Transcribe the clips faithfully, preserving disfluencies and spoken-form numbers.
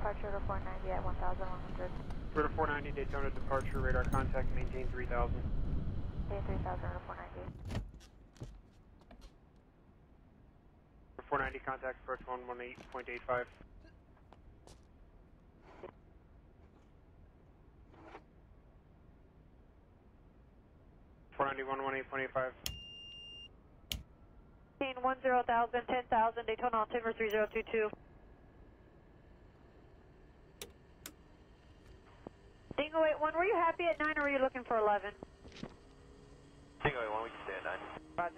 departure to four ninety at one thousand one hundred. Rotor four ninety, Daytona departure, radar contact, maintain three thousand. Maintain three thousand, Rotor four ninety. four ninety, contact, approach one one eight point eight five. four ninety, one one eight point eight five. one zero thousand, ten thousand, Daytona altimeter three zero two two. Dingo eight one, were you happy at nine or were you looking for eleven? Dingo eight one, we can stay at nine. Roger.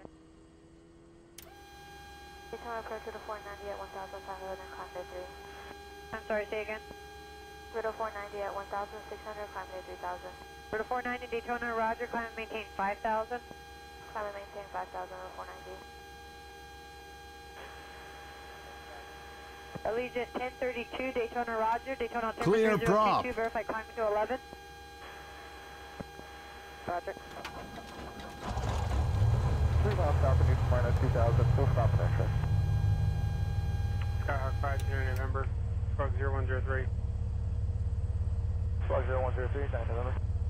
Daytona approach to four ninety at one thousand five hundred and climb bay three. I'm sorry, say again? Riddle four ninety at one thousand six hundred, climb bay three thousand. Riddle four ninety, Daytona, Roger, climb and maintain five thousand. Climb and maintain five thousand, Riddle four ninety. Allegiant ten thirty-two, Daytona, Roger, Daytona altimeter Clear three zero prop. two two, verify climbing to eleven. Roger. Three miles south of Newton Marina, two thousand, full stop and extra. Skyhawk five, zero November, squawk zero one zero three. Squawk zero one zero three, nine November.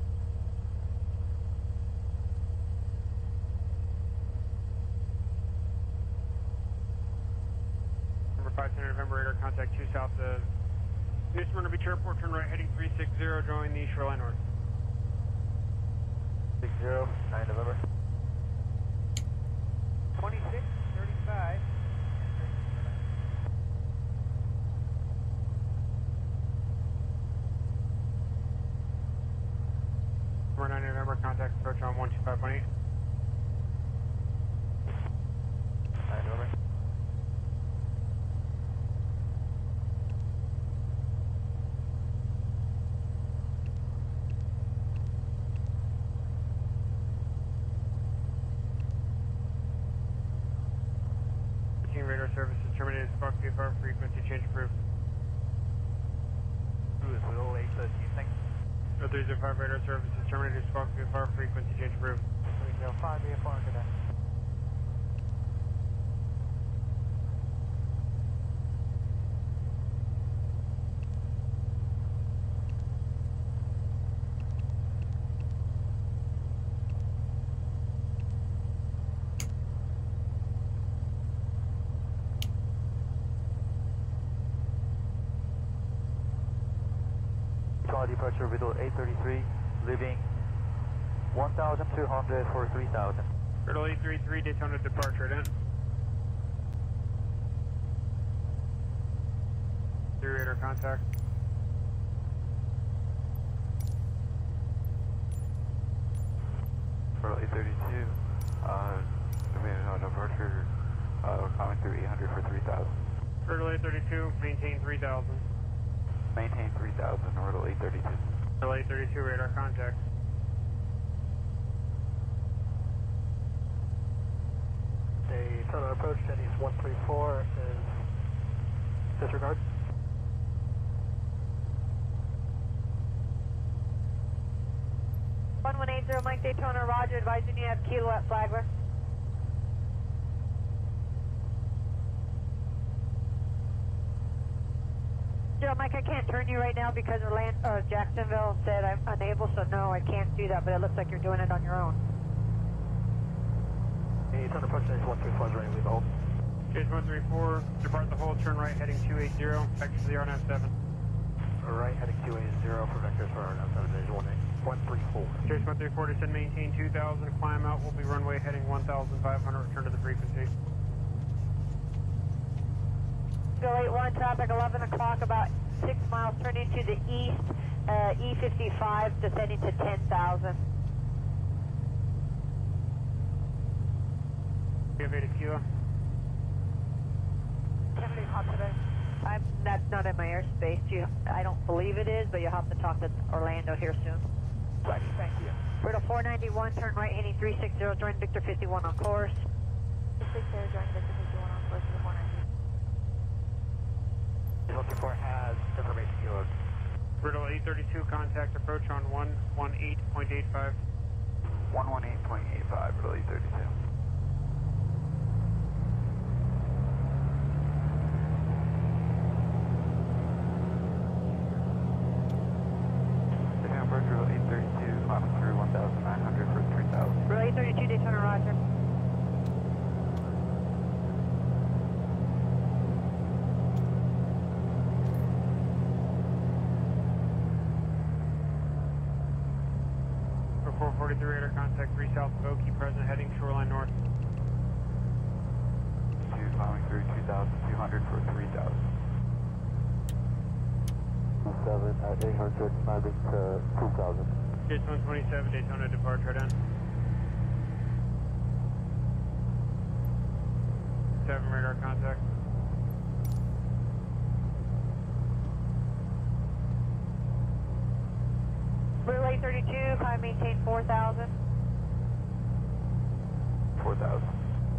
Number five, ten November, radar contact two south of New Smyrna Beach Airport, turn right heading three six zero, join the shoreline north. six zero, nine November. twenty-six thirty-five. Number nine November, contact approach on one two five one eight. nine November. Radar services terminated, spark V F R frequency change approved. Who is Will eight, uh, Houston? three zero five radar services terminated, spark V F R frequency change approved. three zero five V F R, good night. Departure Riddle eight thirty-three, leaving one thousand two hundred for three thousand. Riddle eight thirty-three, Daytona departure, then. Three radar contact. Riddle eight thirty-two, uh, remaining on departure, uh, coming through eight hundred for three thousand. Riddle eight thirty-two, maintain three thousand. Maintain three thousand, Riddle eight thirty-two. Riddle eight thirty-two, radar contact. Daytona approach, Denny's one three four is disregard. one one eight zero, Mike Daytona, Roger, advising you have kilo at Flagler. Joe, Mike, I can't turn you right now because Orlando, uh, Jacksonville said I'm unable, so no, I can't do that, but it looks like you're doing it on your own. Daytona approach, Denny's one three four is ready to leave the hold. Chase one three four, depart the hold, turn right heading two eight zero, vector to the R N F seven. Right heading two eight zero for vectors for R N F seven, Denny's one three four. Chase one three four, descend maintain two thousand, climb out, will be runway heading one thousand five hundred, return to the frequency. Go eight one, traffic eleven o'clock, about six miles, turn into the east, uh, E fifty-five, descending to ten thousand. You have eight kilo. Kennedy, hot today? I'm, that's not in my airspace. You, I don't believe it is, but you'll have to talk to Orlando here soon. Right, thank you. Riddle four ninety-one, turn right heading three six zero, join Victor fifty-one on course. three six zero, join Victor fifty-one on course to four ninety. one three four has information kilos. Riddle eight thirty-two, contact approach on one one eight point eight five. one one eight point eight five, Riddle eight thirty-two. forty-three radar contact three south of Oakey, present heading shoreline north. two climbing through two thousand two hundred for three thousand. seven at eight hundred, climbing to two thousand. Gates one twenty-seven, Daytona departure right in. seven radar contact. Blue eight thirty-two, climb maintain four thousand. four thousand.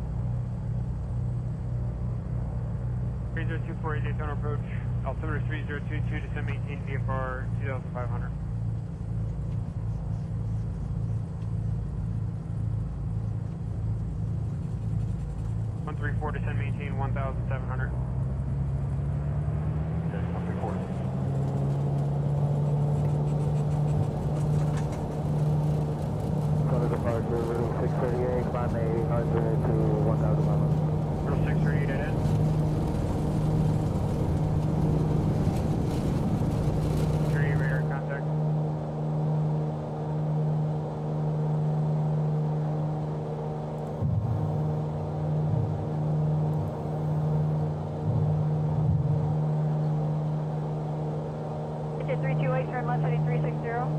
three zero two four eight Daytona approach, altimeter three zero two two, descend maintain V F R two thousand five hundred. one three four, descend maintain one thousand seven hundred. Yes, one three four. Southern departure, route six thirty-eight, climb eight hundred to one thousand five hundred. Little six thirty-eight at end. thirty radar contact. Ticket three two eight, turn left heading three six zero.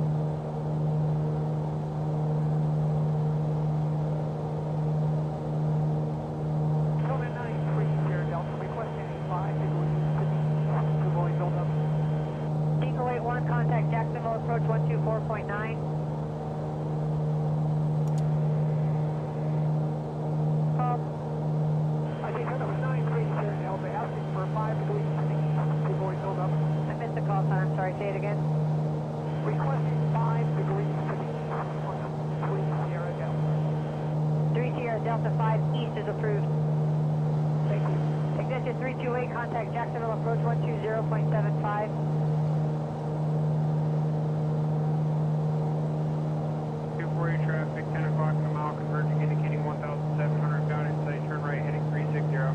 Eagle eight one, contact Jacksonville approach one two four point nine. Call. I think that was nine three here in Elba, asking for five degrees to the east, two going build up. I missed the call sign, I'm sorry, say it again. Requesting five degrees to the east on three Sierra Delta. three Sierra Delta five east is approved. Thank you. Ignition three two eight, contact Jacksonville approach one two zero point seven five. two forty traffic, ten o'clock in a mile, converging, indicating one thousand seven hundred, bound insight, turn right, heading three six zero.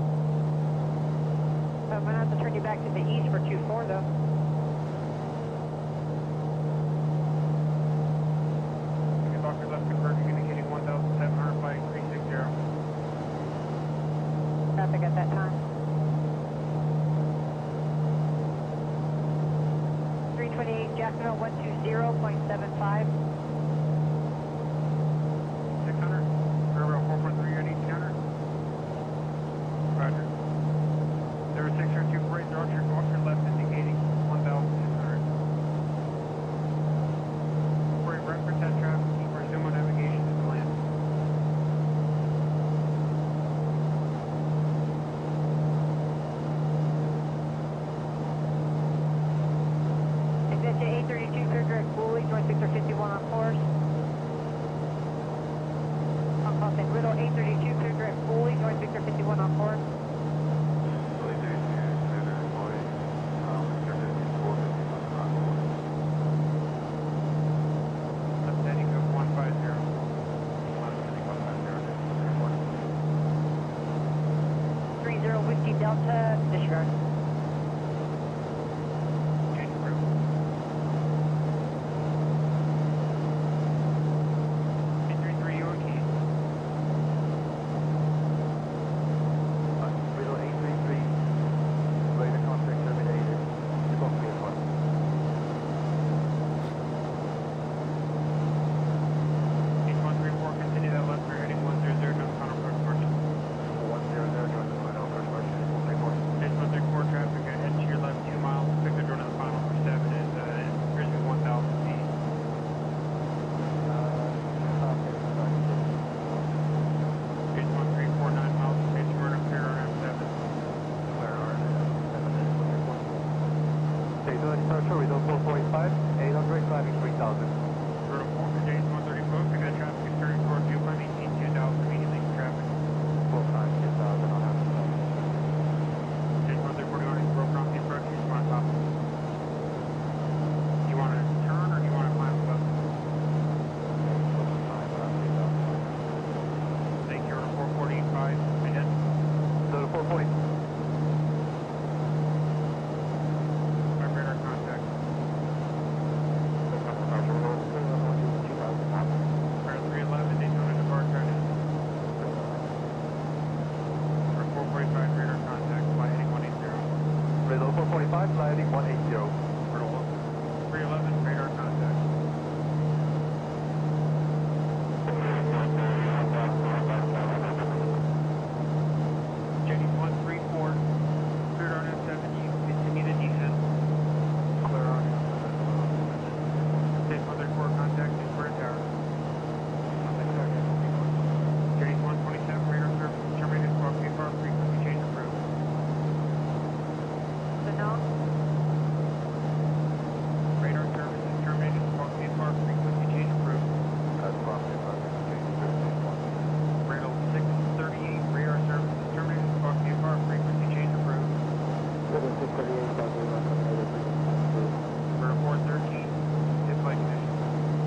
I'm going to have to turn you back to the east for two four though. Doctor left, converging, indicating one thousand seven hundred, flight three six zero. Traffic at that time. three twenty-eight, Jacksonville one two zero point seven five. six hundred, Railroad four four three, you're at eighteen hundred. Roger. zero six zero two four eight, Roger, walk your left, indicating one thousand six hundred. four eight, right for test traffic, keep resume on navigation to the land. Ignition eight thirty-two, clear direct Bully, joint Victor fifty-one on course. On call sign Riddle eight thirty-two, clear direct Bully, joint Victor fifty-one on course. Really do to Senator Boy, um, Victor fifty-four, fifty-one, on board. Left heading of one five zero. three zero Whiskey Delta, disregard. Change approved. eight three three, you on key. Riddle eight three three, radar contact terminated, you're going to be a flight. H one three four, continue that left rear heading one zero zero, no counter approach margin. one zero zero, join the final approach margin, one three four. H one three four, Riddle four forty-five, sliding one eighty. three eleven, radar contact. Jenny one three four, cleared on F seven, you continue the descent. Clear on F seven. State mother core contact, Square Tower. Jenny one twenty-seven, radar service terminated, squawk V F R, frequency change approved. So no? Radar service is terminated, squawk V F R, frequency change approved. That's from the frequency change approved. Radar six thirty-eight, radar service is terminated, squawk V F R, frequency change approved. six thirty-eight, Radar four thirteen, hit flight conditions.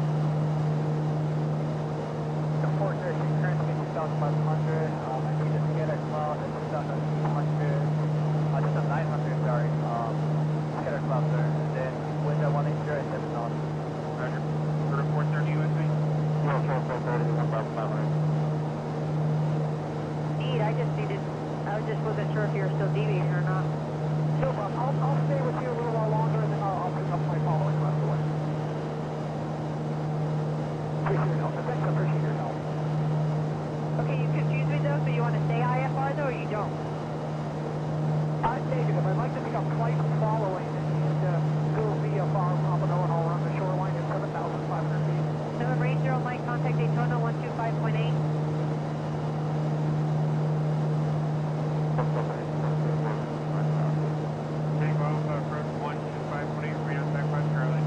four thirteen, current speed two thousand five hundred, um, I need to get a cloud at two thousand eight hundred, uh, just a nine hundred, sorry, um, get a cloud there, and then wind at one eighty and seven knots. Roger. Radar four thirty U S A. Indeed, I just needed, I just wasn't sure if you were still deviating or not. No problem, I'll, I'll stay with you a little while longer, and then I'll, I'll pick up my following left away. Appreciate your help, thanks, I appreciate your help. Okay, you confused me though, so you want to stay I F R though, or you don't? Uh, negative, I'd like to pick up flight following, and, and uh, go via Far Pompano, and I'll run the shoreline at seven thousand five hundred feet. Seven Range Zero Mike, contact Daytona one two five point eight. Tango Alpha, approach one two five point eight, radar back by Charlie.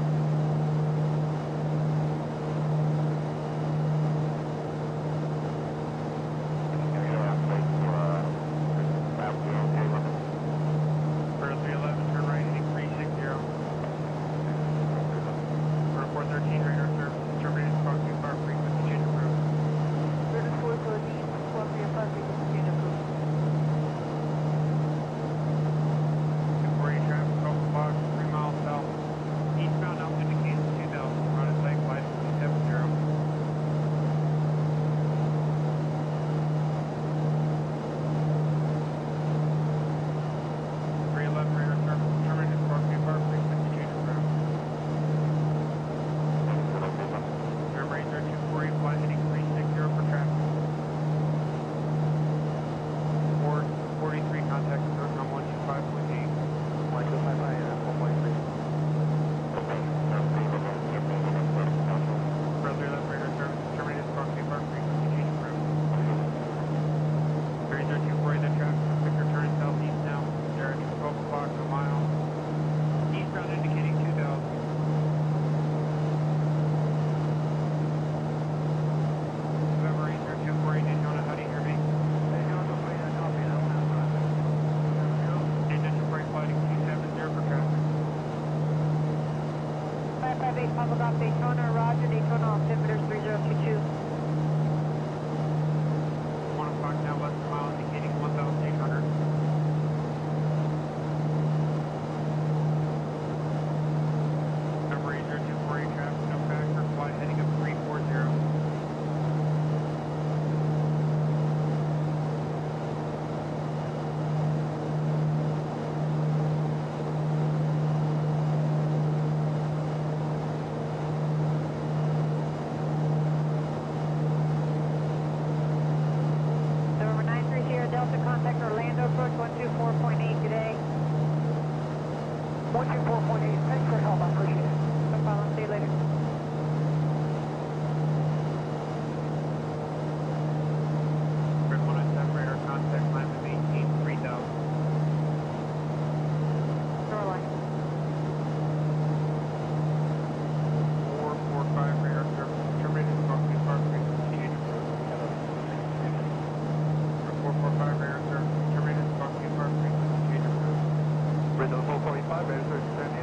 Radar three eleven, turn right, heading three six zero. Radar four thirteen, radar service is terminated, squawk V F R, frequency change approved. Radar four thirteen, squawk V F R, frequency change approved. two forty traffic, Gulf Box, three miles south. Eastbound Elton to Kansas two thousand, run a site flight two seven zero. three eleven, radar service is terminated, squawk V F R, frequency change approved. Remember, Razor two four eight, flight heading three six zero for traffic. four forty-three, contact approach on one two five point eight. one two five five, one point three. Further left radar service is terminated, squawk V F R, frequency change approved. Razor two four eight, that traffic is quicker turning southeast now. Direction twelve o'clock, a mile. Eastbound indicating two thousand. November Razor two four eight, Daytona, how do you hear me? Ignition brake lighting two seven zero for traffic. five five eight, Papa Golf Daytona, Roger, Daytona altimeter three zero two two. one o'clock now, less than a mile, indicating one thousand eight hundred. November Razor two four eight, traffic, no factor, flight heading up three four zero. November nine three Sierra Delta, contact Orlando approach one two four point eight today. one two four point eight, thanks for your help, I appreciate it. No problem, see you later. Grid one oh seven, radar contact, climb to eighteen, three thousand. Shoreline. four four five, radar service is terminated, squawk V F R, frequency change approved. four four five, radar service is terminated, squawk V F R, frequency change approved. Riddle four forty-five, radar service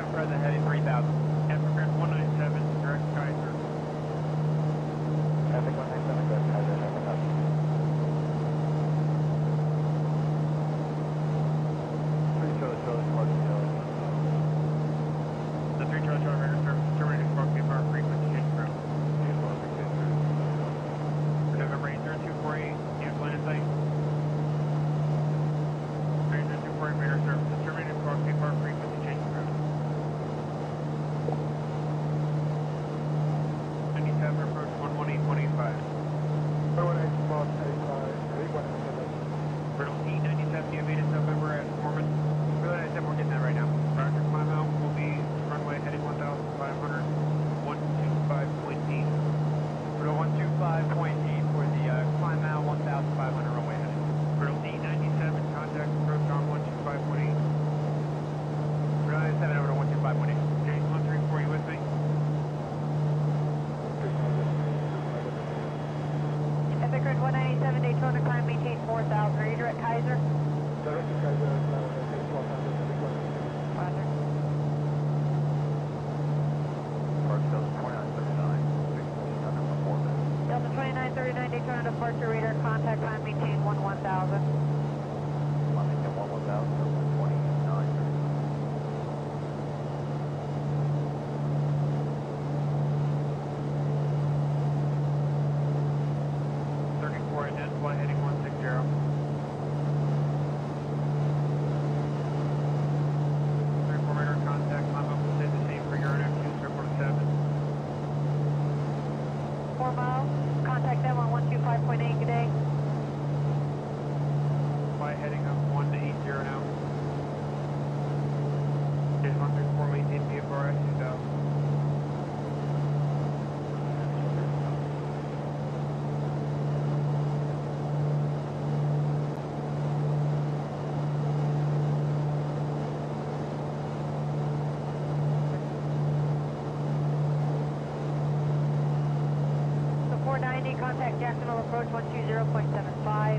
ninety-seven present, heading three thousand. Epic one ninety-seven, direct Kaiser. Epic one ninety-seven, direct Kaiser, seven thousand. Three Charlie Charlie, Martin Charlie. The three Charlie Charlie radar service is terminating Spark Cape Power frequency change from. For November eight zero two four eight, unit line of sight. eight zero two four eight radar service is terminating Spark Cape Power frequency change from. ninety-seven approach one one eight one eight five. one eight one eight five, eight one eight seven. Brittle E ninety-seven, you made it November at Foreman. Brittle ninety-seven, we're getting that right now. Roger, climb out will be runway heading one thousand five hundred, one two five point eight. Brittle one two five point eight for the uh, climb out one thousand five hundred runway heading. Brittle E ninety-seven, contact approach on one two five point eight. Brittle ninety-seven over to one two five point eight. James one three four, you with me? Epic Red one ninety-seven, Daytona, climb, maintain four thousand. Are you direct Kaiser? Direct to Kaiser, uh, twelve thousand, Epic one. Roger. Park Delta twenty-nine thirty-nine, under performance. Delta twenty-nine thirty-nine, Daytona departure, radar contact, climb, maintain one one thousand. I'm in one one thousand, Delta twenty-nine thirty-nine. thirty-four, identify heading one six zero. thirty-four radar contact, climb up will stay the same for your N F two, triple seven. Four miles, contact them on one two five point eight, good day. Fly heading up one eight zero now. Stage one three four, maintain V F R S two thousand. So four ninety, contact Jacksonville approach one two zero point seven five.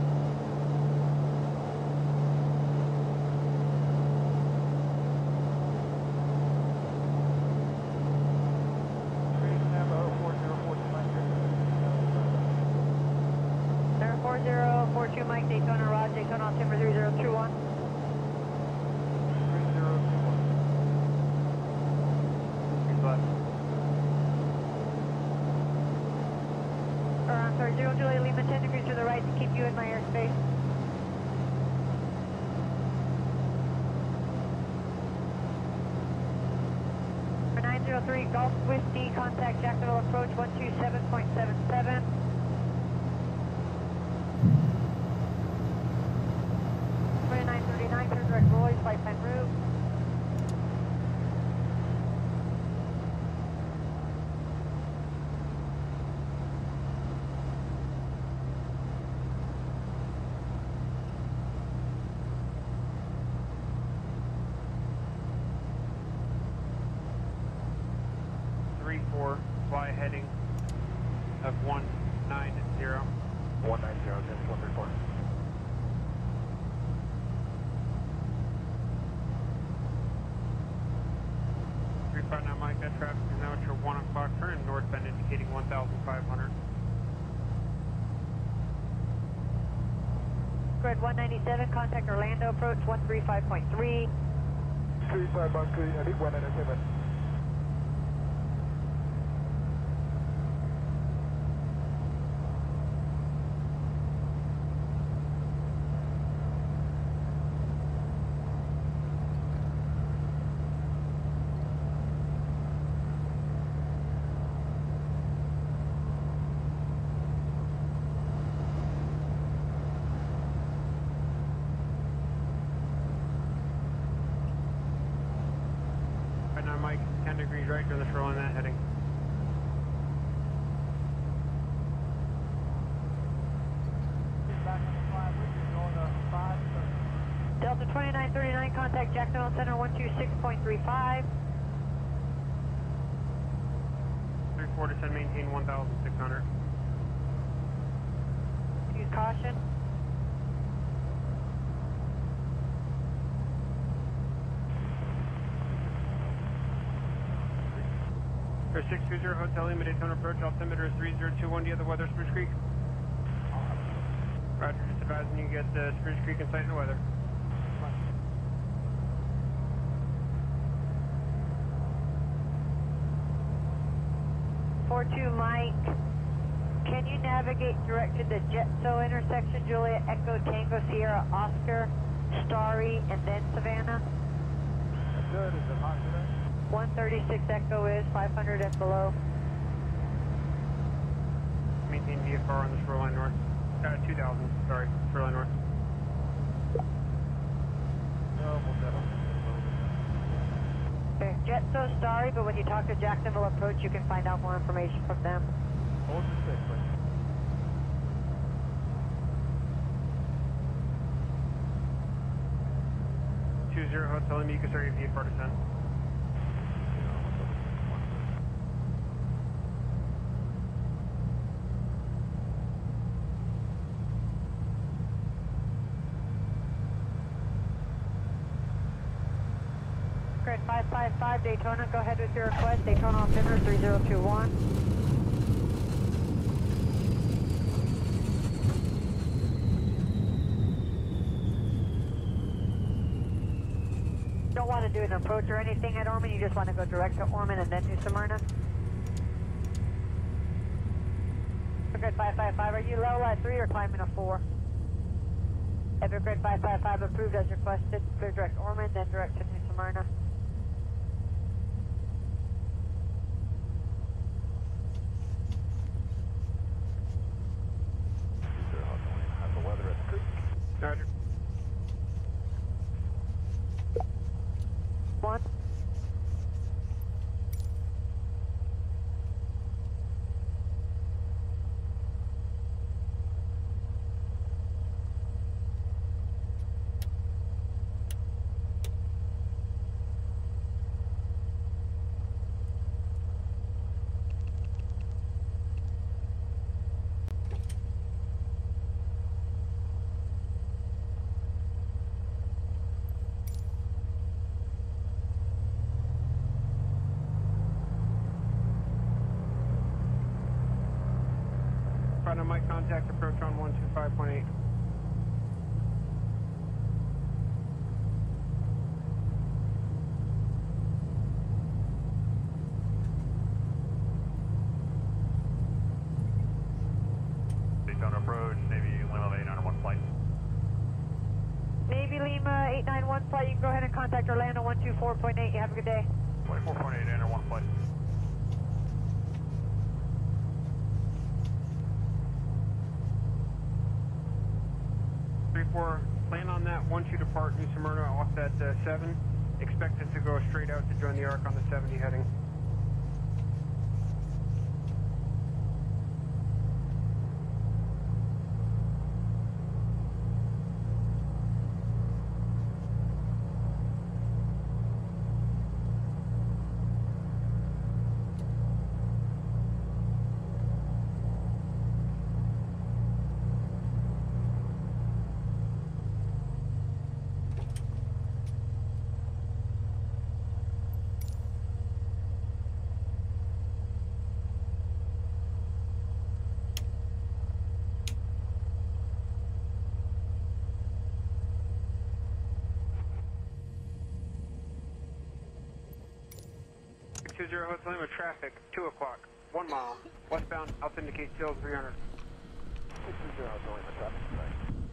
Center four zero four two, Mike, Daytona, Rod, Daytona, altimeter three zero two one. He's left. Or, I'm sorry, zero Juliet Lima, ten degrees to the right to keep you in my airspace. For nine zero three, Golf Whiskey, contact Jacksonville approach one two seven point seven seven. twenty-nine thirty-nine, turn direct Royce, flight plan route. three four, fly heading of one nine zero. one nine zero, ten one three four. three five nine, Mike, that traffic is now at your one o'clock turn, northbound indicating one thousand five hundred. Red one ninety-seven, contact Orlando approach one three five point three. three five one three, Epic one ninety-seven. Right now, Mike, ten degrees right, to the shoreline that heading. Delta twenty-nine thirty-nine, contact Jacksonville Center one two six point three five. three four to send, maintain one thousand six hundred. Use caution. There's six two zero Hotel Lima Daytona approach, altimeter is three zero two one. Do you have the weather, Spruce Creek? Roger, just advising you get the Spruce Creek in sight and the weather. four two Mike, can you navigate direct to the Jetso intersection, Juliet Echo Tango Sierra Oscar, Starry, and then Savannah? That's good. Is it hot today? one thirty-six Echo is five hundred and below. Maintain V F R on the shoreline north. Uh, two thousand, sorry, shoreline north. No, we'll settle. Okay, Jetso, Starry, but when you talk to Jacksonville Approach, you can find out more information from them. Hold the stick, please. two zero Hotel Lima, you can start your V F R descent. Grid five five five Daytona, go ahead with your request. Daytona altimeter three zero two one. Don't want to do an approach or anything at Ormond, you just want to go direct to Ormond and then do Smyrna. Grid five five five, are you level at three or climbing a four? Evergrade five five five approved as requested. Clear direct Ormond, then direct to New Smyrna. Have the weather at the creek. Roger. One. Front of Mike, contact approach on one two five point eight. Daytona approach, Navy Lima eight nine one flight. Navy Lima eight nine one flight, you can go ahead and contact Orlando one two four point eight. You have a good day. twenty-four point eight, enter one flight. three four, plan on that once you depart New Smyrna off that uh, seven. Expect it to go straight out to join the arc on the seventy heading. two zero Hotel Lima traffic, two o'clock, one mile, westbound, I'll indicate still three hundred. six two zero Hotel Lima traffic.